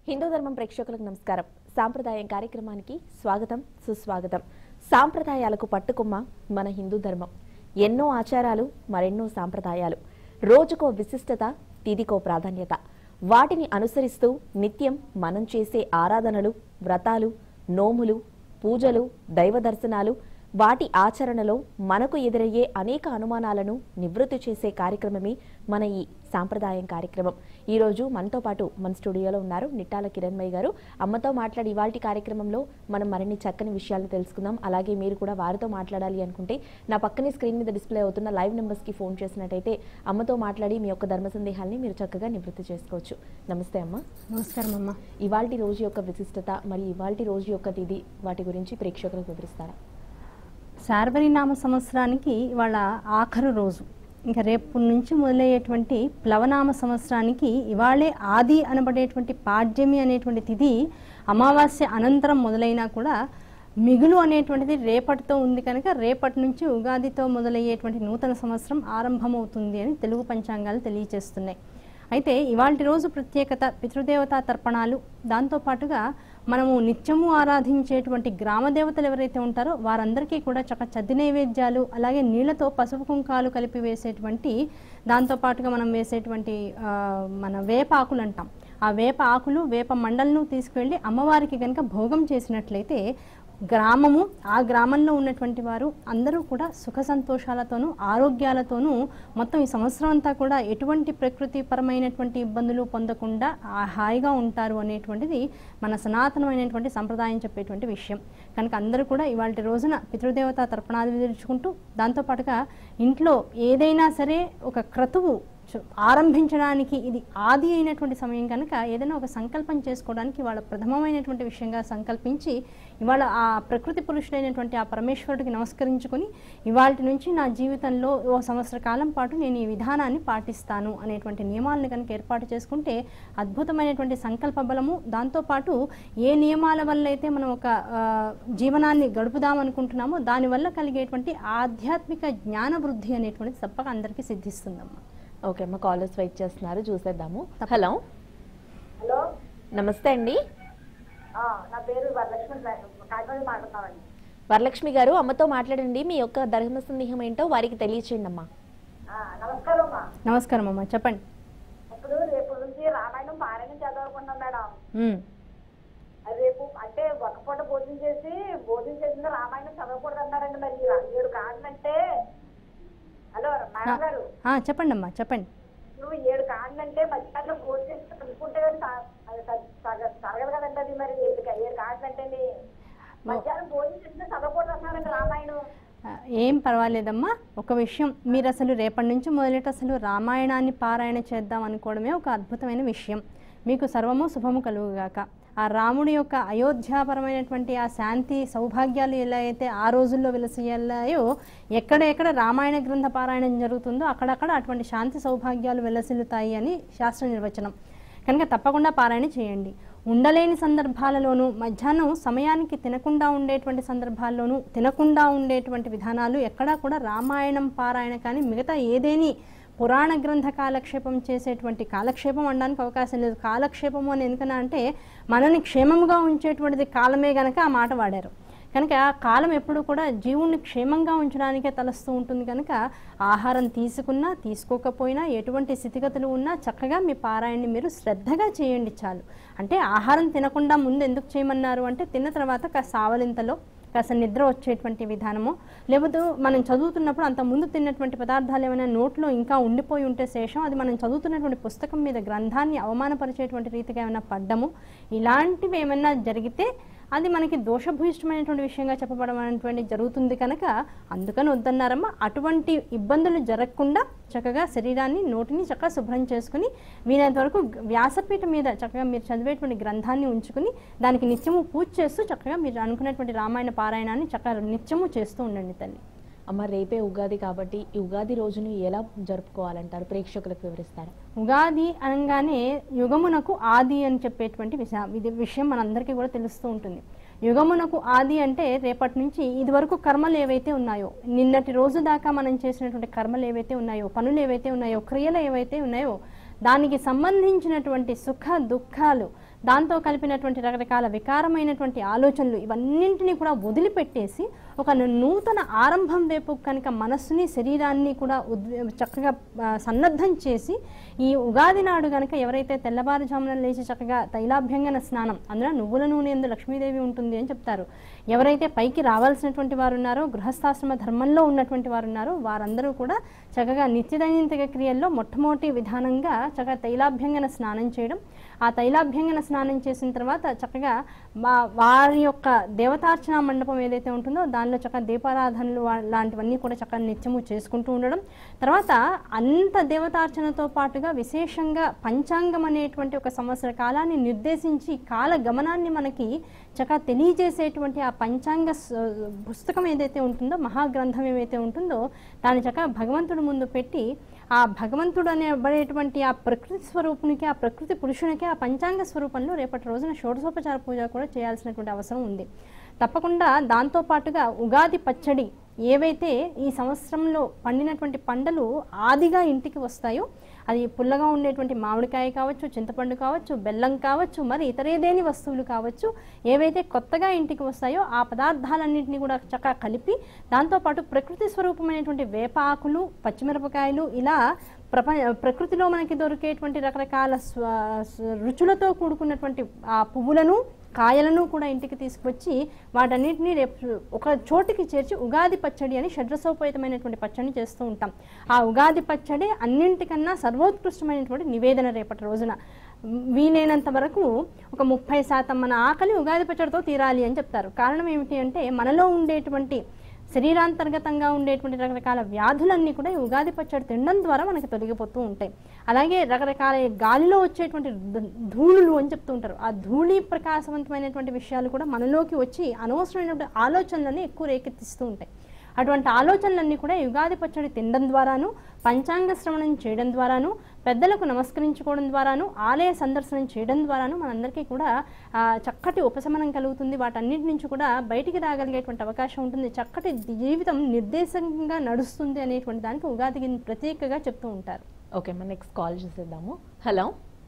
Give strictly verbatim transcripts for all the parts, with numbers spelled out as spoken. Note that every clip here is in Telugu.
హిందూ ధర్మం ప్రేక్షకులకు నమస్కారం. సాంప్రదాయం కార్యక్రమానికి స్వాగతం, సుస్వాగతం. సాంప్రదాయాలకు పట్టుకొమ్మ మన హిందూ ధర్మం. ఎన్నో ఆచారాలు, మరెన్నో సాంప్రదాయాలు. రోజుకో విశిష్టత, తిదికో ప్రాధాన్యత. వాటిని అనుసరిస్తూ నిత్యం మనం చేసే ఆరాధనలు, వ్రతాలు, నోములు, పూజలు, దైవ దర్శనాలు, వాటి ఆచరణలో మనకు ఎదురయ్యే అనేక అనుమానాలను నివృత్తి చేసే కార్యక్రమమే మన ఈ సాంప్రదాయం కార్యక్రమం. ఈ రోజు మనతో పాటు మన స్టూడియోలో ఉన్నారు నిట్టాల కిరణ్మయ్య గారు. అమ్మతో మాట్లాడి ఇవాల్టి కార్యక్రమంలో మనం మరిన్ని చక్కని విషయాలను తెలుసుకుందాం. అలాగే మీరు కూడా వారితో మాట్లాడాలి అనుకుంటే నా పక్కనే స్క్రీన్ మీద డిస్ప్లే అవుతున్న లైవ్ నెంబర్స్ కి ఫోన్ చేసినట్టయితే అమ్మతో మాట్లాడి మీ యొక్క ధర్మ సందేహాల్ని మీరు చక్కగా నివృత్తి చేసుకోవచ్చు. నమస్తే అమ్మ. నమస్కారం అమ్మ. ఇవాల్టి రోజు యొక్క విశిష్టత మరి ఇవాల్టి రోజు యొక్క తిథి వాటి గురించి ప్రేక్షకులకు వివరిస్తారా? శార్వరీనామ సంవత్సరానికి ఇవాళ ఆఖరు రోజు. ఇంకా రేపు నుంచి మొదలయ్యేటువంటి ప్లవనామ సంవత్సరానికి ఇవాళే ఆది అనబడేటువంటి పాడ్యమి అనేటువంటి తిథి అమావాస్య అనంతరం మొదలైనా కూడా మిగులు అనేటువంటిది రేపటితో ఉంది కనుక రేపటి నుంచి ఉగాదితో మొదలయ్యేటువంటి నూతన సంవత్సరం ఆరంభమవుతుంది అని తెలుగు పంచాంగాలు తెలియజేస్తున్నాయి. అయితే ఇవాల్టి రోజు ప్రత్యేకత పితృదేవతా తర్పణాలు, దాంతోపాటుగా మనము నిత్యము ఆరాధించేటువంటి గ్రామ దేవతలు ఎవరైతే ఉంటారో వారందరికీ కూడా చక్క చద్ది నైవేద్యాలు, అలాగే నీళ్లతో పసుపు కుంకాలు కలిపి వేసేటువంటి, దాంతోపాటుగా మనం వేసేటువంటి మన వేప ఆకులు అంటాం, ఆ వేప ఆకులు వేప మండలను తీసుకువెళ్ళి అమ్మవారికి కనుక భోగం చేసినట్లయితే గ్రామము, ఆ గ్రామంలో ఉన్నటువంటి వారు అందరూ కూడా సుఖ సంతోషాలతోనూ ఆరోగ్యాలతోనూ మొత్తం ఈ సంవత్సరం అంతా కూడా ఎటువంటి ప్రకృతి పరమైనటువంటి ఇబ్బందులు పొందకుండా హాయిగా ఉంటారు అనేటువంటిది మన సనాతనమైనటువంటి సంప్రదాయం చెప్పేటువంటి విషయం. కనుక అందరూ కూడా ఇవాళ రోజున పితృదేవతా తర్పణాలు విధించుకుంటూ, దాంతోపాటుగా ఇంట్లో ఏదైనా సరే ఒక క్రతువు ఆరంభించడానికి ఇది ఆది అయినటువంటి సమయం కనుక ఏదైనా ఒక సంకల్పం చేసుకోవడానికి వాళ్ళ ప్రథమమైనటువంటి విషయంగా సంకల్పించి ఇవాళ ఆ ప్రకృతి పురుషుడైనటువంటి ఆ పరమేశ్వరుడికి నమస్కరించుకొని ఇవాళ నుంచి నా జీవితంలో ఓ సంవత్సర కాలం పాటు నేను ఈ విధానాన్ని పాటిస్తాను అనేటువంటి నియమాలను కనుక ఏర్పాటు చేసుకుంటే అద్భుతమైనటువంటి సంకల్ప బలము, దాంతోపాటు ఏ నియమాల వల్ల అయితే మనం ఒక జీవనాన్ని గడుపుదాం అనుకుంటున్నామో దానివల్ల కలిగేటువంటి ఆధ్యాత్మిక జ్ఞాన వృద్ధి అనేటువంటిది తప్పక అందరికీ సిద్ధిస్తుందమ్మా. ఓకే అమ్మ, కాలర్స్ వెయిట్ చేస్తున్నారు, చూసేద్దాము. హలో హలో నమస్తే అండి. నా పేరు వరలక్ష్మి, మాట్లాడుతున్నామండి. వరలక్ష్మి గారు, అమ్మతో మాట్లాడండి. మీ యొక్క ధర్మ సందేహం ఏంటో వారికి తెలియచేయండి అమ్మా. నమస్కారం అమ్మా. నమస్కారం అమ్మా, చెప్పండి. ఇప్పుడు రేపు నుంచి రామాయణం పారాయణం చదవనుకుంటున్నాం మేడం. రేపు అంటే ఒక పూట భోజనం చేసి భోజనం చేసిన రామాయణం చదవకూడదు అన్నారండి. మరి ఏడు కాదంటే, హలో మేడం గారు చెప్పండి అమ్మా, చెప్పండి. నువ్వు ఏడు కాదంటే మధ్యాహ్నం భోజనం చేసి చదువుకుంటే తరగదు కదండి అది. మరి ఏడు ఏడు కాదంటే మధ్యాహ్నం భోజనం చేసిన చదవకూడదు అన్నారండి రామాయణం. ఏం పర్వాలేదమ్మా. ఒక విషయం, మీరు అసలు రేపటి నుంచి మొదలెట్టి అసలు రామాయణాన్ని పారాయణ చేద్దాం అనుకోవడమే ఒక అద్భుతమైన విషయం. మీకు సర్వము శుభము కలుగుగాక. ఆ రాముడి యొక్క అయోధ్యాపరమైనటువంటి ఆ శాంతి సౌభాగ్యాలు ఎలా అయితే ఆ రోజుల్లో వెలసిల్లాయో, ఎక్కడ ఎక్కడ రామాయణ గ్రంథ పారాయణం జరుగుతుందో అక్కడక్కడ అటువంటి శాంతి సౌభాగ్యాలు వెలసిల్లుతాయి అని శాస్త్ర నిర్వచనం. కనుక తప్పకుండా పారాయణ చేయండి. ఉండలేని సందర్భాలలోనూ, మధ్యాహ్నం సమయానికి తినకుండా ఉండేటువంటి సందర్భాల్లోనూ, తినకుండా ఉండేటువంటి విధానాలు ఎక్కడా కూడా రామాయణం పారాయణ కానీ మిగతా ఏదేని పురాణ గ్రంథ కాలక్షేపం చేసేటువంటి కాలక్షేపం అనడానికి అవకాశం లేదు. కాలక్షేపము అని ఎందుకన్నా అంటే మనని క్షేమంగా ఉంచేటువంటిది కాలమే గనక ఆ మాట వాడారు. కనుక కాలం ఎప్పుడు కూడా జీవుణ్ణి క్షేమంగా ఉంచడానికే తలస్తూ ఉంటుంది. కనుక ఆహారం తీసుకున్నా తీసుకోకపోయినా ఎటువంటి స్థితిగతులు ఉన్నా చక్కగా మీ పారాయణని మీరు శ్రద్ధగా చేయండి చాలు. అంటే ఆహారం తినకుండా ముందు ఎందుకు చేయమన్నారు అంటే తిన్న తర్వాత కాస్త ఆవలింతలో కాస్త నిద్ర వచ్చేటువంటి విధానము, లేకపోతే మనం చదువుతున్నప్పుడు అంత ముందు తిన్నటువంటి పదార్థాలు ఏమైనా నోట్లో ఇంకా ఉండిపోయి ఉంటే శేషం అది మనం చదువుతున్నటువంటి పుస్తకం మీద గ్రంథాన్ని అవమానపరిచేటువంటి రీతిగా ఏమైనా పడ్డము, ఇలాంటివి ఏమైనా జరిగితే అది మనకి దోషభూయిష్టమైనటువంటి విషయంగా చెప్పబడమైనటువంటి జరుగుతుంది. కనుక అందుకని వద్దన్నారమ్మా. అటువంటి ఇబ్బందులు జరగకుండా చక్కగా శరీరాన్ని, నోటిని చక్కగా శుభ్రం చేసుకుని వీలైనంత వరకు వ్యాసపీఠం మీద చక్కగా మీరు చదివేటువంటి గ్రంథాన్ని ఉంచుకుని దానికి నిత్యము పూజ చేస్తూ చక్కగా మీరు అనుకున్నటువంటి రామాయణ పారాయణాన్ని చక్కగా నిత్యము చేస్తూ ఉండండి తల్లి. అమ్మ, రేపే ఉగాది కాబట్టి ఈ ఉగాది రోజును ఎలా జరుపుకోవాలంటారు? ప్రేక్షకులకు వివరిస్తారా? ఉగాది అనగానే యుగమునకు ఆది అని చెప్పేటువంటి విషయం మనందరికీ కూడా తెలుస్తూ ఉంటుంది. యుగమునకు ఆది అంటే రేపటి నుంచి ఇది వరకు కర్మలు ఏవైతే ఉన్నాయో, నిన్నటి రోజు దాకా మనం చేసినటువంటి కర్మలు ఏవైతే ఉన్నాయో, పనులు ఏవైతే ఉన్నాయో, క్రియలు ఏవైతే ఉన్నాయో దానికి సంబంధించినటువంటి సుఖ దుఃఖాలు, దాంతో కలిపినటువంటి రకరకాల వికారమైనటువంటి ఆలోచనలు ఇవన్నింటినీ కూడా వదిలిపెట్టేసి ఒక నూతన ఆరంభం వైపు కనుక మనస్సుని శరీరాన్ని కూడా చక్కగా సన్నద్ధం చేసి ఈ ఉగాది నాడు కనుక ఎవరైతే తెల్లవారుజామున లేచి చక్కగా తైలాభ్యంగన స్నానం, అందులో నువ్వుల నూనె యందు లక్ష్మీదేవి ఉంటుంది అని చెప్తారు. ఎవరైతే పైకి రావాల్సినటువంటి వారు ఉన్నారో, గృహస్థాశ్రమ ధర్మంలో ఉన్నటువంటి వారు ఉన్నారో వారందరూ కూడా చక్కగా నిత్యదైనంతిక క్రియల్లో మొట్టమొదటి విధానంగా చక్కగా తైలాభ్యంగన స్నానం చేయడం. ఆ తైలాభ్యంగన స్నానం చేసిన తర్వాత చక్కగా వారి యొక్క దేవతార్చన మండపం ఏదైతే ఉంటుందో దానిలో చక్కగా దీపారాధనలు లాంటివన్నీ కూడా చక్కగా నిత్యము చేసుకుంటూ ఉండడం. తర్వాత అంత దేవతార్చనతో పాటుగా విశేషంగా పంచాంగం అనేటువంటి ఒక సంవత్సర కాలాన్ని నిర్దేశించి కాల గమనాన్ని మనకి చక్కగా తెలియజేసేటువంటి ఆ పంచాంగ పుస్తకం ఏదైతే ఉంటుందో, మహాగ్రంథం ఏదైతే ఉంటుందో దాన్ని చక్కగా భగవంతుడి ముందు పెట్టి ఆ భగవంతుడు అనేబడేటువంటి ఆ ప్రకృతి స్వరూపునికి, ఆ ప్రకృతి పురుషునికి ఆ పంచాంగ స్వరూపంలో రేపటి రోజున షోడశోపచార పూజ కూడా చేయాల్సినటువంటి అవసరం ఉంది. తప్పకుండా దాంతో పాటుగా ఉగాది పచ్చడి ఏవైతే ఈ సంవత్సరంలో పండినటువంటి పంటలు ఆదిగా ఇంటికి వస్తాయో, అది పుల్లగా ఉండేటువంటి మామిడికాయ కావచ్చు, చింతపండు కావచ్చు, బెల్లం కావచ్చు, మరి ఇతరేదేని వస్తువులు కావచ్చు, ఏవైతే కొత్తగా ఇంటికి వస్తాయో ఆ పదార్థాలన్నింటినీ కూడా చక్కగా కలిపి దాంతోపాటు ప్రకృతి స్వరూపమైనటువంటి వేప ఆకులు, పచ్చిమిరపకాయలు ఇలా ప్రప ప్రకృతిలో మనకి దొరికేటువంటి రకరకాల రుచులతో కూడుకున్నటువంటి ఆ పువ్వులను, కాయలను కూడా ఇంటికి తీసుకువచ్చి వాటన్నిటిని రేపు ఒక చోటికి చేర్చి ఉగాది పచ్చడి అని షడ్రసోపేతమైనటువంటి పచ్చడిని చేస్తూ ఉంటాం. ఆ ఉగాది పచ్చడి అన్నింటికన్నా సర్వోత్కృష్టమైనటువంటి నివేదన రేపటి రోజున. వీలైనంత వరకు ఒక ముప్పై శాతం మన ఆకలి ఉగాది పచ్చడితో తీరాలి అని చెప్తారు. కారణం ఏమిటి అంటే మనలో ఉండేటువంటి శరీరాంతర్గతంగా ఉండేటువంటి రకరకాల వ్యాధులన్నీ కూడా ఈ ఉగాది పచ్చడి తినడం ద్వారా మనకి తొలగిపోతూ ఉంటాయి. అలాగే రకరకాల గాలిలో వచ్చేటువంటి ధూళులు అని చెప్తూ ఉంటారు. ఆ ధూళి ప్రకాశవంతమైనటువంటి విషయాలు కూడా మనలోకి వచ్చి అనవసరమైనటువంటి ఆలోచనలని ఎక్కువ రేకెత్తిస్తూ ఉంటాయి. అటువంటి ఆలోచనలన్నీ కూడా యుగాది పచ్చడి తినడం ద్వారాను, పంచాంగ శ్రవణం చేయడం ద్వారాను, పెద్దలకు నమస్కరించుకోవడం ద్వారాను, ఆలయ సందర్శనం చేయడం ద్వారాను మనందరికీ కూడా చక్కటి ఉపశమనం కలుగుతుంది. వాటన్నిటి నుంచి కూడా బయటికి రాగలిగేటువంటి అవకాశం ఉంటుంది. చక్కటి జీవితం నిర్దేశంగా నడుస్తుంది అనేటువంటి దానికి ఉగాదికి ప్రత్యేకంగా చెప్తూ ఉంటారు. ఓకే, మన నెక్స్ట్ కాల్ చేసేద్దాము. హలో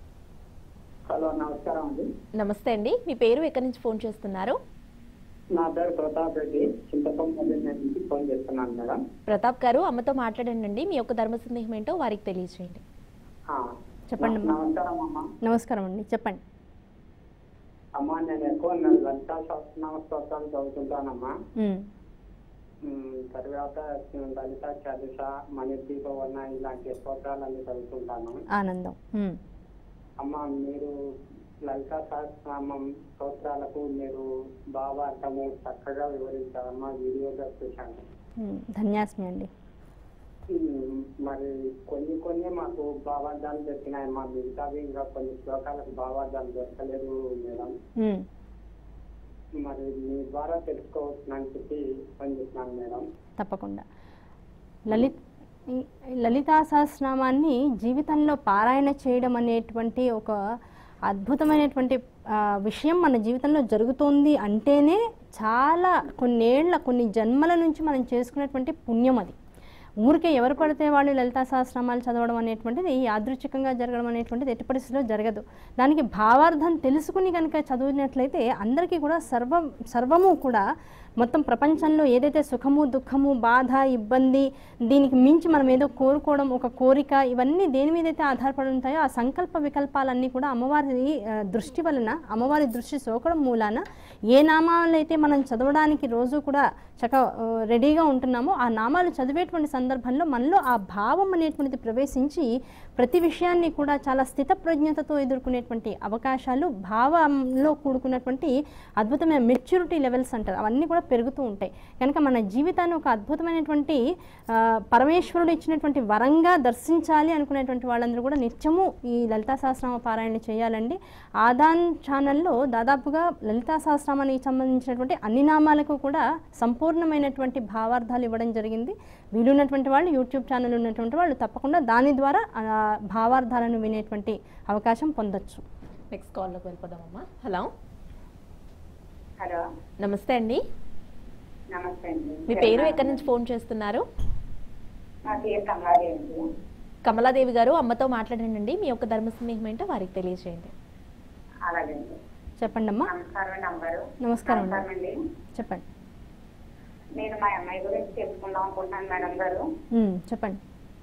హలో నమస్కారం అండి. నమస్తే అండి, మీ పేరు ఎక్కడి నుంచి ఫోన్ చేస్తున్నారు? నా పేరు ప్రతాప్ రెడ్డి, చింతపల్లి నుంచి ఫోన్ చేస్తున్నాను మేడం. ప్రతాప్ గారు, అమ్మతో మాట్లాడండి. మీ యొక్క ధర్మ సందేహం ఏంటో వారికి తెలియజేయండి. చెప్పండి. నమస్కారం అమ్మా. నమస్కారం అండి, చెప్పండి. అమ్మా, నేను ఎక్కువ లలితా సహస్రనామ స్తోత్రాలు చదువుతుంటానమ్మా. తర్వాత లలిత చదుష, మణిదీపవర్ణ ఇలాంటి స్తోత్రాలన్నీ చదువుతుంటాను. ఆనందం. అమ్మా, మీరు లలితా సహస్రనామం స్తోత్రాలకు మీరు బాగా అర్థము చక్కగా వివరించారమ్మా. వీడియోగా చూశాను. ధన్యాస్మి అండి. మరి కొన్ని కొన్ని మాకు భావార్థాలు దొరికినాయమ్మా. మిగతావి ఇంకా కొన్ని శ్లోకాలకు భావార్థాలు దొరకలేదు మేడం. మరి మీ ద్వారా తెలుసుకోవచ్చునని చెప్పి ఫోన్ చేస్తున్నాను మేడం. తప్పకుండా. లలిత్ లలితా సహస్రనామాన్ని జీవితంలో పారాయణ చేయడం అనేటువంటి ఒక అద్భుతమైనటువంటి విషయం మన జీవితంలో జరుగుతోంది అంటేనే చాలా కొన్నేళ్ల కొన్ని జన్మల నుంచి మనం చేసుకున్నటువంటి పుణ్యం అది. ఊరికే ఎవరు పడితే వాళ్ళు లలితా సహస్రనామాలు చదవడం అనేటువంటిది యాదృచ్ఛికంగా జరగడం అనేటువంటిది ఎట్టి పరిస్థితిలో జరగదు. దానికి భావార్థం తెలుసుకుని కనుక చదివినట్లయితే అందరికీ కూడా సర్వం సర్వము కూడా మొత్తం ప్రపంచంలో ఏదైతే సుఖము, దుఃఖము, బాధ, ఇబ్బంది, దీనికి మించి మనం ఏదో కోరుకోవడం, ఒక కోరిక, ఇవన్నీ దేని మీదైతే ఆధారపడి ఉంటాయో ఆ సంకల్ప వికల్పాలన్నీ కూడా అమ్మవారి దృష్టి వలన, అమ్మవారి దృష్టి సోకడం మూలాన ఏ నామాలు అయితే మనం చదవడానికి రోజు కూడా చక్క రెడీగా ఉంటున్నామో ఆ నామాలు చదివేటువంటి సందర్భంలో మనలో ఆ భావం అనేటువంటిది ప్రవేశించి ప్రతి విషయాన్ని కూడా చాలా స్థితప్రజ్ఞతతో ఎదుర్కొనేటువంటి అవకాశాలు, భావంలో కూడుకున్నటువంటి అద్భుతమైన మెచ్యూరిటీ లెవెల్స్ అంటారు, అవన్నీ కూడా పెరుగుతూ ఉంటాయి. కనుక మన జీవితాన్ని ఒక అద్భుతమైనటువంటి పరమేశ్వరుడు ఇచ్చినటువంటి వరంగా దర్శించాలి అనుకునేటువంటి వాళ్ళందరూ కూడా నిత్యము ఈ లలితా సహస్రనామ పారాయణ చేయాలండి. ఆదాన్ ఛానల్లో దాదాపుగా లలితా సహస్రనామానికి సంబంధించినటువంటి అన్ని నామాలకు కూడా సంపూర్ణమైనటువంటి భావార్థాలు ఇవ్వడం జరిగింది. వీలున్నటువంటి వాళ్ళు, యూట్యూబ్ ఛానల్ ఉన్నటువంటి వాళ్ళు తప్పకుండా దాని ద్వారా భావార్థాలను వినేటువంటి అవకాశం పొందొచ్చు. నెక్స్ట్ కాల్లోకి వెళ్ళిపోదామమ్మా. హలో హలో నమస్తే అండి. నమస్తే అండి. మీ పేరు ఎక్కడి నుంచి ఫోన్ చేస్తున్నారు? నా పేరు కమలాదేవి. కమలాదేవి గారు, అమ్మతో మాట్లాడండి. మీ యొక్క ధర్మ సందేహం ఏంటో వారికి తెలియజేయండి. అలాగే చెప్పండి అమ్మా. నమస్కారం అండి అమ్మగారు. నమస్కారం నమస్కారం అండి. చెప్పండి. నేను మా అమ్మాయి గురించి తెలుసుకుందాం అనుకుంటున్నాను మేడం గారు. ఉమ్, చెప్పండి.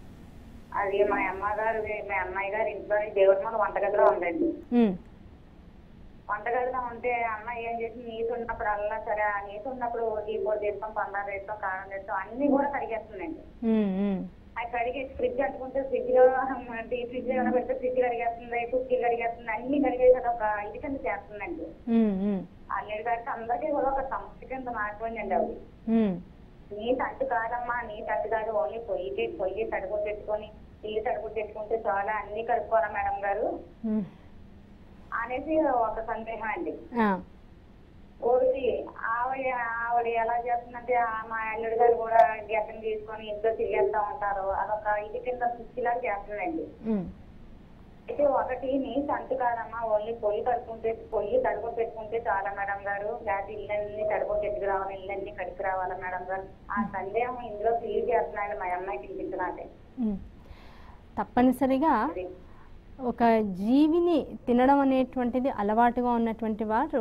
అది మా అమ్మగారు మా అమ్మాయి గారు ఇంట్లో దేవుడి ముందు వంటగదిలో ఉందండి. ఉమ్, వంటగదిలో ఉంటే అమ్మాయి ఏం చేసి నీసు ఉన్నప్పుడు అల్లా సరే ఆ నీసు ఉన్నప్పుడు దీపోడు తీస్తాం, పందాలు వేస్తాం, కారం వేస్తాం, అన్ని కూడా కడిగేస్తుందండి. ఉమ్, ఉమ్, అది కడిగి ఫ్రిడ్జ్ అంటుకుంటే ఫ్రిడ్జ్ లో ఫ్రిడ్జ్ ఏమైనా పెడితే ఫ్రిడ్జ్ కడిగేస్తుంది, కుర్చీ కడిగేస్తుంది, అన్ని కడిగేసి ఒక ఇది కింద చేస్తుందండి. ఉమ్, ఉమ్, అన్నిటి కలిసి అందరికీ కూడా ఒక సమస్య కింద మారిపోయిందండి అవి. ఉమ్, నీ తట్టు కాదమ్మా, నీ తట్టు కాదు, ఓన్లీ పొయ్యి పొయ్యి తడుపు పెట్టుకొని ఇల్లు తడుపు పెట్టుకుంటే చాలా అన్ని కడుక్కోరా మేడం గారు ఉమ్, అనేసి ఒక సందేహం అండి. ఆ, ఒకటి ఆవిడ ఆవిడ ఎలా చేస్తుందంటే మా అల్లుడు గారు కూడా గెట్టని తీసుకొని ఇంట్లో తిరిగేస్తా ఉంటారు, అదొక ఇది కింద పిచ్చిలా చేస్తుందండి. ఉమ్, అయితే ఒకటి నీ సంతు కాదమ్మా, ఓన్లీ పొయ్యి తడుపుకుంటే పొయ్యి తడుపు పెట్టుకుంటే చాలా మేడం గారు, లేకపోతే ఇళ్ళన్నీ తడుపు పెట్టుకు రావాలి, ఇళ్ళన్నీ కడికి రావాలా మేడం గారు. ఆ సందేహం ఇందులో క్లియర్ చేస్తున్నాడు మా అమ్మాయికి వినిపించనాకే. ఉమ్. తప్పనిసరిగా ఒక జీవిని తినడం అనేటువంటిది అలవాటుగా ఉన్నటువంటి వారు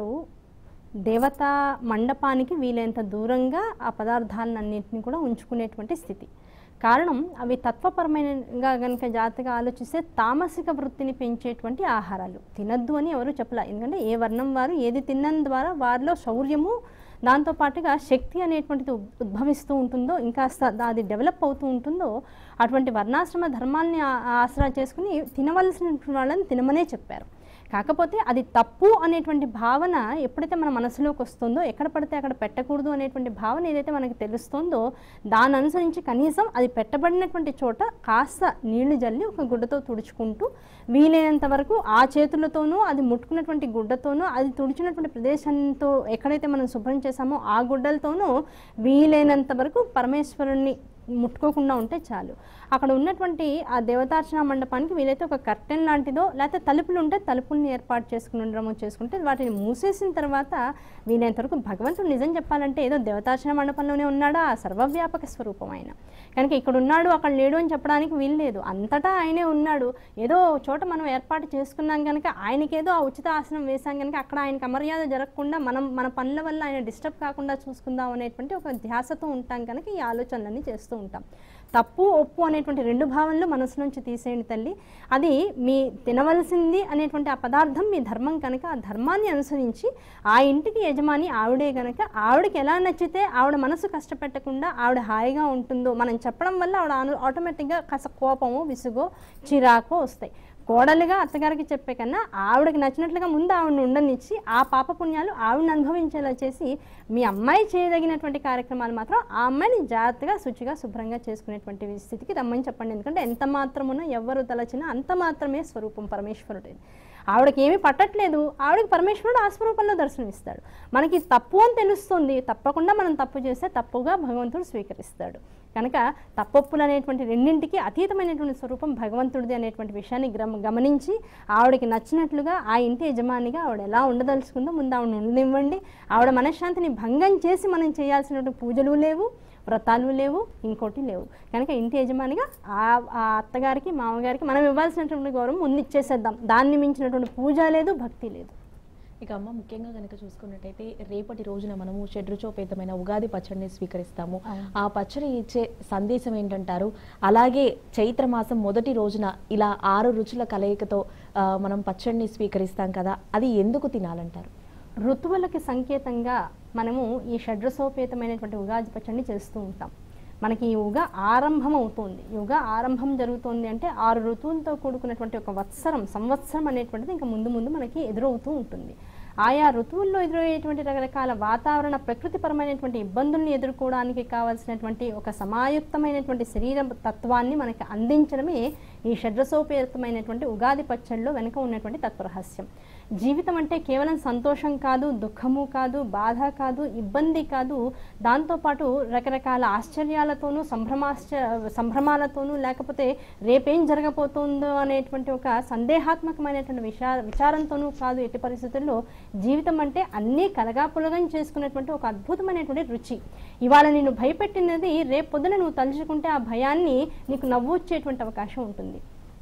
దేవతా మండపానికి వీలైనంత దూరంగా ఆ పదార్థాలన్నింటినీ కూడా ఉంచుకునేటువంటి స్థితి. కారణం అవి తత్వపరమైనగా కనుక జాగ్రత్తగా ఆలోచిస్తే తామసిక వృత్తిని పెంచేటువంటి ఆహారాలు తినద్దు అని ఎవరు చెప్పలే. ఎందుకంటే ఏ వర్ణం వారు ఏది తిన్నందు ద్వారా వారిలో శౌర్యము దాంతోపాటుగా శక్తి అనేటువంటిది ఉద్భవిస్తూ ఉంటుందో, ఇంకాస్త అది డెవలప్ అవుతూ ఉంటుందో, అటువంటి వర్ణాశ్రమ ధర్మాల్ని ఆసరా చేసుకుని తినవలసిన వాళ్ళని తినమనే చెప్పారు. కాకపోతే అది తప్పు అనేటువంటి భావన ఎప్పుడైతే మన మనసులోకి వస్తుందో, ఎక్కడ పడితే అక్కడ పెట్టకూడదు అనేటువంటి భావన ఏదైతే మనకి తెలుస్తుందో, దాని అనుసరించి కనీసం అది పెట్టబడినటువంటి చోట కాస్త నీళ్లు జల్లి ఒక గుడ్డతో తుడుచుకుంటూ వీలైనంత వరకు ఆ చేతులతోనూ అది ముట్టుకున్నటువంటి గుడ్డతోనూ అది తుడిచినటువంటి ప్రదేశంతో ఎక్కడైతే మనం శుభ్రం చేసామో ఆ గుడ్డలతోనూ వీలైనంత వరకు పరమేశ్వరుణ్ణి ముట్టుకోకుండా ఉంటే చాలు. అక్కడ ఉన్నటువంటి ఆ దేవతార్చన మండపానికి వీలైతే ఒక కర్టెన్ లాంటిదో లేకపోతే తలుపులు ఉంటే తలుపుల్ని ఏర్పాటు చేసుకుని ఉండడమో చేసుకుంటే వాటిని మూసేసిన తర్వాత వీలైనంత వరకు భగవంతుడు నిజం చెప్పాలంటే ఏదో దేవతార్చన మండపంలోనే ఉన్నాడా, ఆ సర్వవ్యాపక స్వరూపం ఆయన కనుక ఇక్కడ ఉన్నాడు అక్కడ లేడు అని చెప్పడానికి వీలు లేదు. అంతటా ఆయనే ఉన్నాడు. ఏదో చోట మనం ఏర్పాటు చేసుకున్నాం కనుక ఆయనకేదో ఆ ఉచిత ఆసనం వేసాం కనుక అక్కడ ఆయనకు అమర్యాద జరగకుండా మనం మన పనుల వల్ల ఆయన డిస్టర్బ్ కాకుండా చూసుకుందాం అనేటువంటి ఒక ధ్యాసతో ఉంటాం కనుక ఈ ఆలోచనలన్నీ చేస్తూ ఉంటాం. తప్పు ఒప్పు అనేటువంటి రెండు భావనలు మనసు నుంచి తీసేయండి తల్లి. అది మీ తినవలసింది అనేటువంటి ఆ పదార్థం మీ ధర్మం కనుక ఆ ధర్మాన్ని అనుసరించి ఆ ఇంటికి యజమాని ఆవిడే కనుక ఆవిడకి ఎలా నచ్చితే ఆవిడ మనసు కష్టపెట్టకుండా ఆవిడ హాయిగా ఉంటుందో మనం చెప్పడం వల్ల ఆవిడ ఆటోమేటిక్గా కాస్త కోపమో విసుగో చిరాకో వస్తాయి. కోడలుగా అత్తగారికి చెప్పే కన్నా ఆవిడకి నచ్చినట్లుగా ముందు ఆవిడని ఉండనిచ్చి ఆ పాపపుణ్యాలు ఆవిడని అనుభవించేలా చేసి మీ అమ్మాయి చేయదగినటువంటి కార్యక్రమాలు మాత్రం ఆ అమ్మాయిని జాగ్రత్తగా శుచిగా శుభ్రంగా చేసుకునేటువంటి స్థితికి రమ్మని చెప్పండి. ఎందుకంటే ఎంత మాత్రమునో ఎవరు తలచినా అంత మాత్రమే స్వరూపం పరమేశ్వరుడు. ఆవిడకి ఏమీ పట్టట్లేదు, ఆవిడకి పరమేశ్వరుడు ఆ స్వరూపంలో దర్శనమిస్తాడు. మనకి తప్పు అని తెలుస్తుంది, తప్పకుండా మనం తప్పు చేస్తే తప్పుగా భగవంతుడు స్వీకరిస్తాడు. కనుక తప్పొప్పులు అనేటువంటి రెండింటికి అతీతమైనటువంటి స్వరూపం భగవంతుడిది అనేటువంటి విషయాన్ని గమనించి ఆవిడకి నచ్చినట్లుగా ఆ ఇంటి యజమానిగా ఆవిడ ఎలా ఉండదలుచుకుందో ముందు ఆవిడ ఉండనివ్వండి. ఆవిడ మనశ్శాంతిని భంగం చేసి మనం చేయాల్సినటువంటి పూజలు లేవు, వ్రతాలు లేవు, ఇంకోటి లేవు. కనుక ఇంటి యజమానిగా ఆ అత్తగారికి మామగారికి మనం ఇవ్వాల్సినటువంటి గౌరవం ముందు ఇచ్చేసేద్దాం. దాన్ని మించినటువంటి పూజ లేదు, భక్తి లేదు. ఇక అమ్మ ముఖ్యంగా కనుక చూసుకున్నట్టయితే రేపటి రోజున మనము షడ్రుచోపేతమైన ఉగాది పచ్చడిని స్వీకరిస్తాము. ఆ పచ్చడి ఇచ్చే సందేశం ఏంటంటారు? అలాగే చైత్రమాసం మొదటి రోజున ఇలా ఆరు రుచుల కలయికతో మనం పచ్చడిని స్వీకరిస్తాం కదా, అది ఎందుకు తినాలంటారు? ఋతువులకి సంకేతంగా మనము ఈ షడ్రసోపేతమైనటువంటి ఉగాది పచ్చడిని చేస్తూ ఉంటాం. మనకి ఈ యుగ ఆరంభం అవుతుంది. యుగ ఆరంభం జరుగుతుంది అంటే ఆరు ఋతువులతో కూడుకున్నటువంటి ఒక వత్సరం సంవత్సరం అనేటువంటిది ఇంకా ముందు ముందు మనకి ఎదురవుతూ ఉంటుంది. ఆయా ఋతువుల్లో ఎదురయ్యేటువంటి రకరకాల వాతావరణ ప్రకృతిపరమైనటువంటి ఇబ్బందుల్ని ఎదుర్కోవడానికి కావాల్సినటువంటి ఒక సమాయుక్తమైనటువంటి శరీర తత్వాన్ని మనకి అందించడమే ఈ షడ్రసోపేతమైనటువంటి ఉగాది పచ్చడిలో వెనుక ఉన్నటువంటి తత్వరహస్యం. జీవితం అంటే కేవలం సంతోషం కాదు, దుఃఖము కాదు, బాధ కాదు, ఇబ్బంది కాదు, దాంతోపాటు రకరకాల ఆశ్చర్యాలతోనూ సంభ్రమాశ్చ సంభ్రమాలతోనూ లేకపోతే రేపేం జరగబోతుందో అనేటువంటి ఒక సందేహాత్మకమైనటువంటి విచార విచారంతోనూ కాదు. ఎట్టి పరిస్థితుల్లో జీవితం అంటే అన్నీ కలగాపులగం చేసుకున్నటువంటి ఒక అద్భుతమైనటువంటి రుచి. ఇవాళ నిన్ను భయపెట్టినది రేపు పొద్దున నువ్వు తలుచుకుంటే ఆ భయాన్ని నీకు నవ్వొచ్చేటువంటి అవకాశం ఉంటుంది.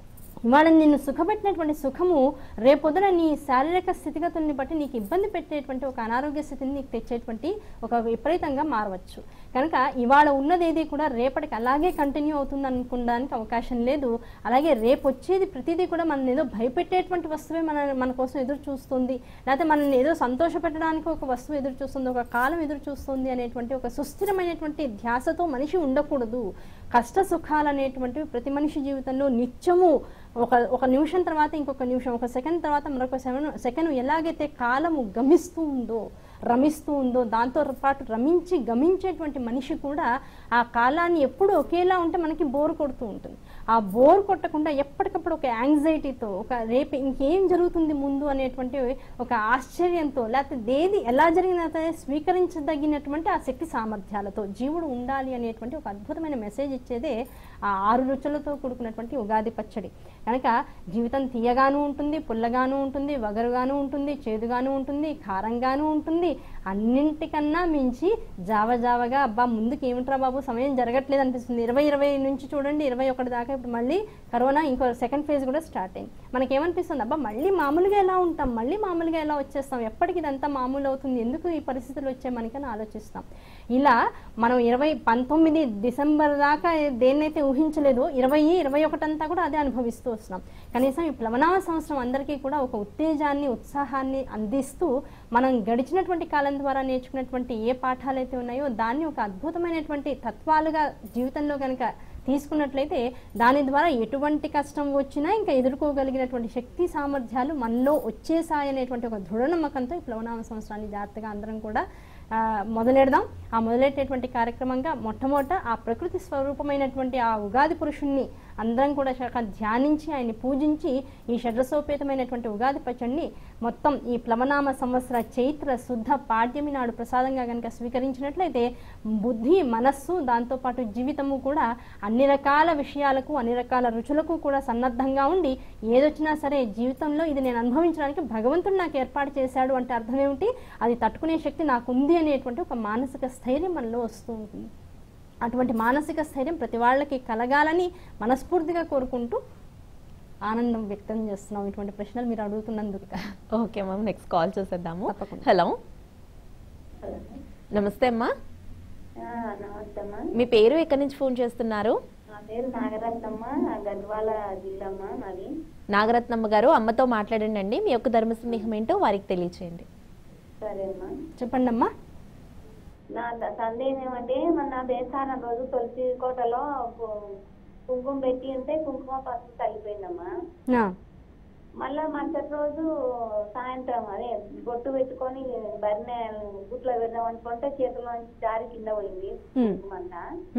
ఇవాళ నిన్ను సుఖపెట్టినటువంటి సుఖము రేపొద్దున నీ శారీరక స్థితిగతుల్ని బట్టి నీకు ఇబ్బంది పెట్టేటువంటి ఒక అనారోగ్య స్థితిని నీకు తెచ్చేటువంటి ఒక విపరీతంగా మారవచ్చు. కనుక ఇవాళ ఉన్నదేది కూడా రేపటికి అలాగే కంటిన్యూ అవుతుంది అనుకోవడానికి అవకాశం లేదు. అలాగే రేపు వచ్చేది ప్రతిదీ కూడా మన ఏదో భయపెట్టేటువంటి వస్తువే మన మన కోసం ఎదురు చూస్తుంది, లేకపోతే మనల్ని ఏదో సంతోష పెట్టడానికి ఒక వస్తువు ఎదురు చూస్తుంది, ఒక కాలం ఎదురు చూస్తుంది అనేటువంటి ఒక సుస్థిరమైనటువంటి ధ్యాసతో మనిషి ఉండకూడదు. కష్ట సుఖాలు అనేటువంటివి ప్రతి మనిషి జీవితంలో నిత్యము ఒక ఒక నిమిషం తర్వాత ఇంకొక నిమిషం, ఒక సెకండ్ తర్వాత మరొక సెవెన్ సెకండ్ ఎలాగైతే కాలము గమిస్తూ ఉందో రమిస్తూ ఉందో దాంతో పాటు రమించి గమించేటువంటి మనిషి కూడా ఆ కాలాన్ని ఎప్పుడు ఒకేలా ఉంటే మనకి బోర్ కొడుతూ ఉంటుంది. ఆ బోర్ కొట్టకుండా ఎప్పటికప్పుడు ఒక యాంగ్జైటీతో, ఒక రేపు ఇంకేం జరుగుతుంది ముందు అనేటువంటి ఒక ఆశ్చర్యంతో, లేకపోతే దేది ఎలా జరిగినా స్వీకరించదగినటువంటి ఆ శక్తి సామర్థ్యాలతో జీవుడు ఉండాలి అనేటువంటి ఒక అద్భుతమైన మెసేజ్ ఇచ్చేదే ఆ ఆరు రుచులతో కూడుకున్నటువంటి ఉగాది పచ్చడి. కనుక జీవితం తీయగాను ఉంటుంది, పుల్లగాను ఉంటుంది, వగరుగాను ఉంటుంది, చేదుగాను ఉంటుంది, కారంగాను ఉంటుంది. అన్నింటికన్నా మించి జావజావగా అబ్బా ముందుకు ఏమిట్రా బాబు సమయం జరగట్లేదు అనిపిస్తుంది. ఇరవై ఇరవై నుంచి చూడండి ఇరవై ఒకటి దాకా ఇప్పుడు మళ్ళీ కరోనా ఇంకో సెకండ్ ఫేజ్ కూడా స్టార్ట్ అయింది. మనకేమనిపిస్తుంది, అబ్బా మళ్ళీ మామూలుగా ఎలా ఉంటాం, మళ్ళీ మామూలుగా ఎలా వచ్చేస్తాం, ఎప్పటికి ఇదంతా మామూలు అవుతుంది, ఎందుకు ఈ పరిస్థితులు వచ్చాయి మనకని ఆలోచిస్తాం. ఇలా మనం ఇరవై పంతొమ్మిది డిసెంబర్ దాకా దేన్నైతే ఊహించలేదో ఇరవై ఇరవై ఒకటి అంతా కూడా అదే అనుభవిస్తూ వస్తున్నాం. కనీసం ఈ ప్లవనామ సంవత్సరం అందరికీ కూడా ఒక ఉత్తేజాన్ని ఉత్సాహాన్ని అందిస్తూ మనం గడిచినటువంటి కాలం ద్వారా నేర్చుకున్నటువంటి ఏ పాఠాలు అయితే ఉన్నాయో దాన్ని ఒక అద్భుతమైనటువంటి తత్వాలుగా జీవితంలో కనుక తీసుకున్నట్లయితే దాని ద్వారా ఎటువంటి కష్టం వచ్చినా ఇంకా ఎదుర్కోగలిగినటువంటి శక్తి సామర్థ్యాలు మనలో వచ్చేసాయనేటువంటి ఒక దృఢ నమ్మకంతో ఈ ప్లవనామ సంవత్సరాన్ని జాగ్రత్తగా అందరం కూడా మొదలెడదాం. ఆ మొదలెట్టేటువంటి కార్యక్రమంగా మొట్టమొదట ఆ ప్రకృతి స్వరూపమైనటువంటి ఆ ఉగాది పురుషుణ్ణి అందరం కూడా ధ్యానించి ఆయన్ని పూజించి ఈ షడ్రసోపేతమైనటువంటి ఉగాది పచ్చడిని మొత్తం ఈ ప్లవనామ సంవత్సర చైత్ర శుద్ధ పాడ్యమి నాడు ప్రసాదంగా కనుక స్వీకరించినట్లయితే బుద్ధి మనస్సు దాంతోపాటు జీవితము కూడా అన్ని రకాల విషయాలకు అన్ని రకాల రుచులకు కూడా సన్నద్ధంగా ఉండి ఏదొచ్చినా సరే జీవితంలో ఇది నేను అనుభవించడానికి భగవంతుడు నాకు ఏర్పాటు చేశాడు అంటే అర్థం ఏమిటి, అది తట్టుకునే శక్తి నాకుంది అనేటువంటి ఒక మానసిక స్థైర్యం మనలో వస్తూ ఉంటుంది. అటువంటి మానసిక స్థైర్యం ప్రతి వాళ్ళకి కలగాలని మనస్ఫూర్తిగా కోరుకుంటూ ఆనందం వ్యక్తం చేస్తున్నాం ఇటువంటి ప్రశ్నలు మీరు అడుగుతున్నందుకు. ఓకే మ్యామ్, నెక్స్ట్ కాల్ చూసేద్దాము. తప్పకుండా. హలో, నమస్తే అమ్మా. నమస్తే అమ్మా. మీ పేరు ఎక్కడి నుంచి ఫోన్ చేస్తున్నారు? నా పేరు నాగరత్నమ్మ, గద్వాల జిల్లా అమ్మా నాది. నాగరత్నమ్మ గారు, అమ్మతో మాట్లాడండి అండి, మీ యొక్క ధర్మ సందేహం ఏంటో వారికి తెలియచేయండి. సరే అమ్మా, చెప్పండి అమ్మా. నా సందేహం ఏమంటే మన బేసారం రోజు తులసి కోటలో కుంకుమ పెట్టి ఉంటే కుంకుమ పసుపు తగ్గిపోయిందమ్మా. మళ్ళా మరుసటి రోజు సాయంత్రం అదే బొట్టు పెట్టుకొని బరినే గుట్లో వెళ్దాం అనుకుంటే చేతిలో జారి కింద పోయింది కుంకుమంతా.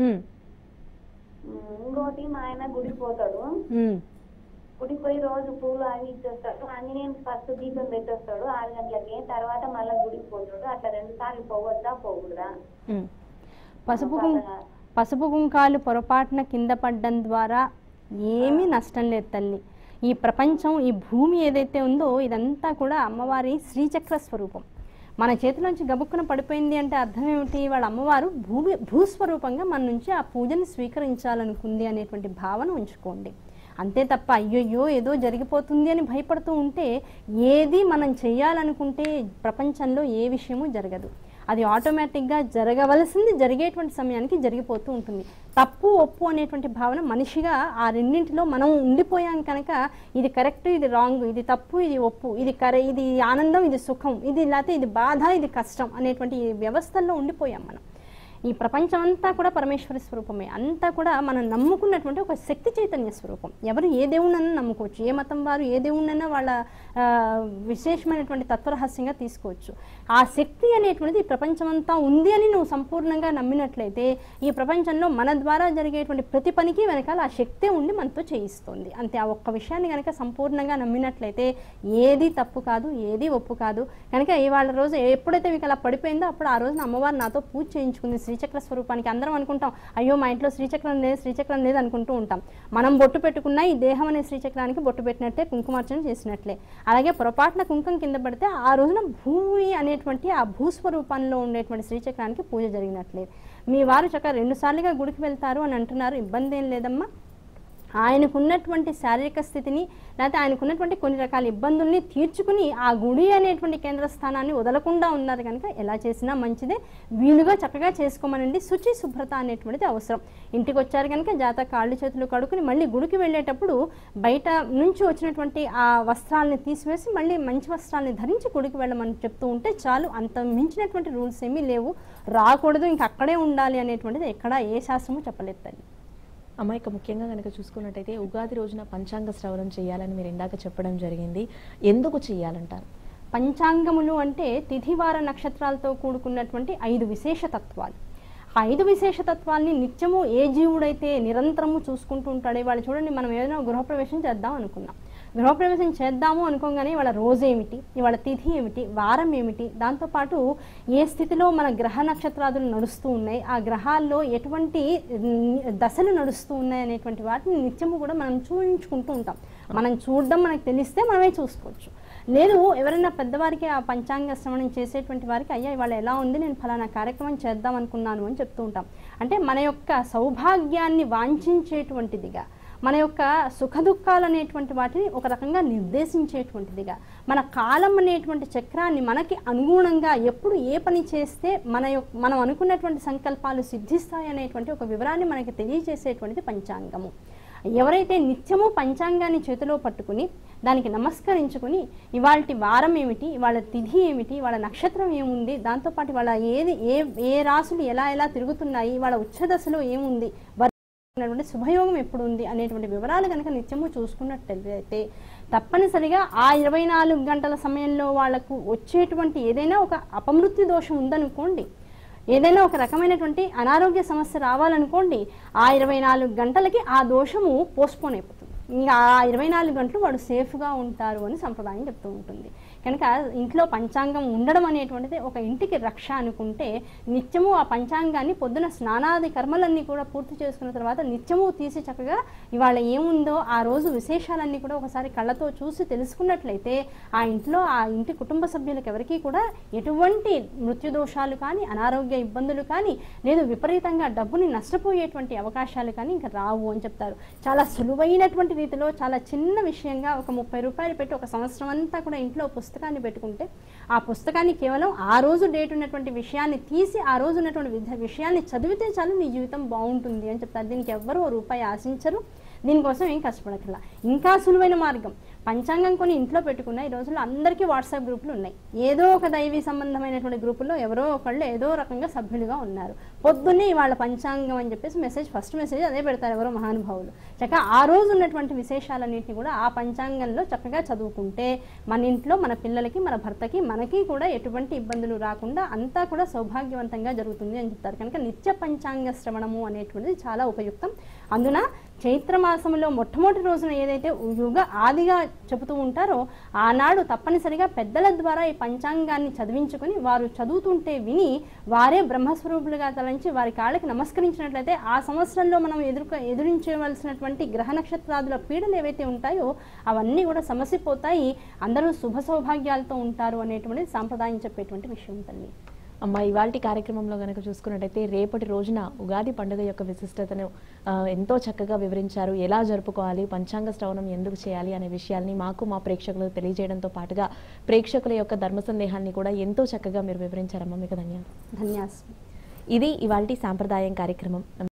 ఇంకోటి మా ఆయన గుడికి పోతాడు, గుడికి పోయి రోజు పూలు అవి ఇచ్చొస్తాడు, ఆంజనేయునికి ఫస్ట్ దీపం పెట్టొస్తాడు ఆరు గంటలకి, తర్వాత మళ్ళీ గుడికి పోతాడు. అట్లా రెండు సార్లు పోవద్దా పోకూడదా? పసుపు పసుపు కుంకాలు పొరపాటున కింద పడ్డం ద్వారా ఏమీ నష్టం లేదు తల్లి. ఈ ప్రపంచం ఈ భూమి ఏదైతే ఉందో ఇదంతా కూడా అమ్మవారి శ్రీచక్ర స్వరూపం. మన చేతిలోంచి గబుక్కున పడిపోయింది అంటే అర్థం ఏమిటి, వాళ్ళ అమ్మవారు భూమి భూస్వరూపంగా మన నుంచి ఆ పూజను స్వీకరించాలనుకుంది అనేటువంటి భావన ఉంచుకోండి. అంతే తప్ప అయ్యయ్యో ఏదో జరిగిపోతుంది అని భయపడుతూ ఉంటే ఏది మనం చెయ్యాలనుకుంటే ప్రపంచంలో ఏ విషయమూ జరగదు. అది ఆటోమేటిక్గా జరగవలసింది జరిగేటువంటి సమయానికి జరిగిపోతూ ఉంటుంది. తప్పు ఒప్పు అనేటువంటి భావన మనిషిగా ఆ రెండింటిలో మనం ఉండిపోయాం కనుక ఇది కరెక్ట్ ఇది రాంగ్, ఇది తప్పు ఇది ఒప్పు, ఇది కరె ఇది ఆనందం ఇది సుఖం, ఇది లేకపోతే ఇది బాధ ఇది కష్టం అనేటువంటి వ్యవస్థల్లో ఉండిపోయాం మనం. ఈ ప్రపంచం అంతా కూడా పరమేశ్వరి స్వరూపమే, అంతా కూడా మనం నమ్ముకున్నటువంటి ఒక శక్తి చైతన్య స్వరూపం. ఎవరు ఏ దేవుణ్ణన్నా నమ్ముకోవచ్చు, ఏ మతం వారు ఏ దేవుణ్ణన్నా వాళ్ళ విశేషమైనటువంటి తత్వరహస్యంగా తీసుకోవచ్చు. ఆ శక్తి అనేటువంటిది ఈ ప్రపంచం అంతా ఉంది అని నువ్వు సంపూర్ణంగా నమ్మినట్లయితే ఈ ప్రపంచంలో మన ద్వారా జరిగేటువంటి ప్రతి పనికి వెనకాల ఆ శక్తే ఉండి మనతో చేయిస్తుంది. అంతే, ఆ ఒక్క విషయాన్ని కనుక సంపూర్ణంగా నమ్మినట్లయితే ఏది తప్పు కాదు, ఏది ఒప్పు కాదు. కనుక ఇవాళ రోజు ఎప్పుడైతే మీకు అలా పడిపోయిందో అప్పుడు ఆ రోజున అమ్మవారు నాతో పూజ చేయించుకుంది శ్రీచక్ర స్వరూపానికి. అందరం అనుకుంటాం అయ్యో మా ఇంట్లో శ్రీచక్రం లేదు శ్రీచక్రం లేదు అనుకుంటూ ఉంటాం. మనం బొట్టు పెట్టుకున్న ఈ దేహం అనే శ్రీచక్రానికి బొట్టు పెట్టినట్టే కుంకుమార్చన చేసినట్లే. అలాగే పొరపాటున కుంకుమ కింద పడితే ఆ రోజున భూమి అనేటువంటి ఆ భూస్వరూపంలో ఉండేటువంటి శ్రీచక్రానికి పూజ జరిగినట్లే. మీ వారు చక్కగా రెండు సార్లుగా గుడికి వెళ్తారు అని అంటున్నారు, ఇబ్బంది ఏం లేదమ్మా. ఆయనకున్నటువంటి శారీరక స్థితిని లేకపోతే ఆయనకున్నటువంటి కొన్ని రకాల ఇబ్బందుల్ని తీర్చుకుని ఆ గుడి అనేటువంటి కేంద్ర స్థానాన్ని వదలకుండా ఉన్నారు కనుక ఎలా చేసినా మంచిదే, వీలుగా చక్కగా చేసుకోమనండి. శుచి శుభ్రత అనేటువంటిది అవసరం. ఇంటికి వచ్చారు కనుక జాత కాళ్ళు చేతులు కడుక్కుని మళ్ళీ గుడికి వెళ్ళేటప్పుడు బయట నుంచి వచ్చినటువంటి ఆ వస్త్రాలని తీసివేసి మళ్ళీ మంచి వస్త్రాలని ధరించి గుడికి వెళ్ళమని చెప్తూ ఉంటే చాలు. అంత మించినటువంటి రూల్స్ ఏమీ లేవు. రాకూడదు, ఇంక అక్కడే ఉండాలి అనేటువంటిది ఎక్కడా ఏ శాస్త్రము చెప్పలేదు తల్లి. అమ్మాయిక ముఖ్యంగా కనుక చూసుకున్నట్టయితే ఉగాది రోజున పంచాంగ శ్రవణం చేయాలని మీరు ఇందాక చెప్పడం జరిగింది. ఎందుకు చేయాలంటారు? పంచాంగములు అంటే తిథివార నక్షత్రాలతో కూడుకున్నటువంటి ఐదు విశేష తత్వాలు. ఆ ఐదు విశేష తత్వాల్ని నిత్యము ఏ జీవుడైతే నిరంతరము చూసుకుంటూ ఉంటాడో, వాళ్ళు చూడండి, మనం ఏదైనా గృహప్రవేశం చేద్దాం అనుకున్నాం, గృహప్రవేశం చేద్దాము అనుకోగానే ఇవాళ రోజు ఏమిటి, ఇవాళ తిథి ఏమిటి, వారం ఏమిటి, దాంతోపాటు ఏ స్థితిలో మన గ్రహ నక్షత్రాదులు నడుస్తూ ఉన్నాయి, ఆ గ్రహాల్లో ఎటువంటి దశలు నడుస్తూ ఉన్నాయి అనేటువంటి వాటిని నిత్యము కూడా మనం చూపించుకుంటూ ఉంటాం. మనం చూడడం మనకు తెలిస్తే మనమే చూసుకోవచ్చు. లేదు ఎవరైనా పెద్దవారికి ఆ పంచాంగ శ్రవణం చేసేటువంటి వారికి, అయ్యా ఇవాళ ఎలా ఉంది, నేను ఫలానా కార్యక్రమం చేద్దాం అనుకున్నాను అని చెప్తూ ఉంటాం. అంటే మన యొక్క సౌభాగ్యాన్ని వాంఛించేటువంటిదిగా, మన యొక్క సుఖదుఖాలు అనేటువంటి వాటిని ఒక రకంగా నిర్దేశించేటువంటిదిగా, మన కాలం అనేటువంటి చక్రాన్ని మనకి అనుగుణంగా ఎప్పుడు ఏ పని చేస్తే మన యొక్క మనం అనుకున్నటువంటి సంకల్పాలు సిద్ధిస్తాయి అనేటువంటి ఒక వివరాన్ని మనకి తెలియజేసేటువంటిది పంచాంగము. ఎవరైతే నిత్యము పంచాంగాన్ని చేతిలో పట్టుకుని దానికి నమస్కరించుకుని ఇవాళ వారం ఏమిటి, ఇవాళ తిథి ఏమిటి, ఇవాళ నక్షత్రం ఏముంది, దాంతోపాటు ఇవాళ ఏది ఏ ఏ రాసులు ఎలా ఎలా తిరుగుతున్నాయి, ఇవాళ ఉచ్చదశలో ఏముంది, శుభయోగం ఎప్పుడు ఉంది అనేటువంటి వివరాలు కనుక నిత్యము చూసుకున్నట్లయితే తప్పనిసరిగా ఆ ఇరవై నాలుగు గంటల సమయంలో వాళ్లకు వచ్చేటువంటి ఏదైనా ఒక అపమృత్యు దోషం ఉందనుకోండి, ఏదైనా ఒక రకమైనటువంటి అనారోగ్య సమస్య రావాలనుకోండి, ఆ ఇరవై నాలుగు గంటలకి ఆ దోషము పోస్ట్పోన్ అయిపోతుంది. ఇంకా ఆ ఇరవై నాలుగు గంటలు వాడు సేఫ్గా ఉంటారు అని సంప్రదాయం చెప్తూ ఉంటుంది. కనుక ఇంట్లో పంచాంగం ఉండడం అనేటువంటిది ఒక ఇంటికి రక్ష అనుకుంటే, నిత్యము ఆ పంచాంగాన్ని పొద్దున స్నానాది కర్మలన్నీ కూడా పూర్తి చేసుకున్న తర్వాత నిత్యము తీసి చక్కగా ఇవాళ ఏముందో ఆ రోజు విశేషాలన్నీ కూడా ఒకసారి కళ్ళతో చూసి తెలుసుకున్నట్లయితే ఆ ఇంట్లో ఆ ఇంటి కుటుంబ సభ్యులకు ఎవరికీ కూడా ఎటువంటి మృత్యుదోషాలు కానీ, అనారోగ్య ఇబ్బందులు కానీ, లేదు విపరీతంగా డబ్బుని నష్టపోయేటువంటి అవకాశాలు కానీ ఇంకా రావు అని చెప్తారు. చాలా సులువైనటువంటి రీతిలో చాలా చిన్న విషయంగా ఒక ముప్పై రూపాయలు పెట్టి ఒక సంవత్సరం అంతా కూడా ఇంట్లో పుస్తకాన్ని పెట్టుకుంటే, ఆ పుస్తకాన్ని కేవలం ఆ రోజు డేట్ ఉన్నటువంటి విషయాన్ని తీసి ఆ రోజు ఉన్నటువంటి విషయాన్ని చదివితే చాలు నీ జీవితం బాగుంటుంది అని చెప్తారు. దీనికి ఎవ్వరూ రూపాయి ఆశించరు, దీనికోసం ఏం కష్టపడకలా. ఇంకా సులువైన మార్గం, పంచాంగం కొని ఇంట్లో పెట్టుకున్న ఈ రోజుల్లో అందరికీ వాట్సాప్ గ్రూపులు ఉన్నాయి. ఏదో ఒక దైవీ సంబంధమైనటువంటి గ్రూపుల్లో ఎవరో ఒకళ్ళు ఏదో రకంగా సభ్యులుగా ఉన్నారు. పొద్దున్నే ఇవాళ పంచాంగం అని చెప్పేసి మెసేజ్, ఫస్ట్ మెసేజ్ అదే పెడతారు ఎవరో మహానుభావులు. చక్కగా ఆ రోజు ఉన్నటువంటి విశేషాలన్నింటినీ కూడా ఆ పంచాంగంలో చక్కగా చదువుకుంటే మన ఇంట్లో మన పిల్లలకి, మన భర్తకి, మనకి కూడా ఎటువంటి ఇబ్బందులు రాకుండా అంతా కూడా సౌభాగ్యవంతంగా జరుగుతుంది అని చెప్తారు. కనుక నిత్య పంచాంగ శ్రవణము అనేటువంటిది చాలా ఉపయుక్తం. అందున చైత్రమాసంలో మొట్టమొదటి రోజున ఏదైతే యుగ ఆదిగా చెబుతూ ఉంటారో ఆనాడు తప్పనిసరిగా పెద్దల ద్వారా ఈ పంచాంగాన్ని చదివించుకొని వారు చదువుతుంటే విని వారే బ్రహ్మస్వరూపులుగా తలంచి వారి కాళ్ళకి నమస్కరించినట్లయితే ఆ సంవత్సరంలో మనం ఎదుర్క ఎదురించవలసినటువంటి గ్రహ నక్షత్రాదుల పీడలు ఏవైతే ఉంటాయో అవన్నీ కూడా సమసిపోతాయి, అందరూ శుభ సౌభాగ్యాలతో ఉంటారు అనేటువంటిది సాంప్రదాయం చెప్పేటువంటి విషయం తల్లి. అమ్మ, ఇవాల్టి కార్యక్రమంలో కనుక చూసుకున్నట్టయితే రేపటి రోజున ఉగాది పండుగ యొక్క విశిష్టతను ఎంతో చక్కగా వివరించారు. ఎలా జరుపుకోవాలి, పంచాంగ శ్రవణం ఎందుకు చేయాలి అనే విషయాల్ని మాకు మా ప్రేక్షకులకు తెలియజేయడంతో పాటుగా ప్రేక్షకుల యొక్క ధర్మ సందేహాన్ని కూడా ఎంతో చక్కగా మీరు వివరించారమ్మా. మీకు ధన్యవాదాలు. ధన్యవాదాలు. ఇది ఇవాల్టి సాంప్రదాయం కార్యక్రమం.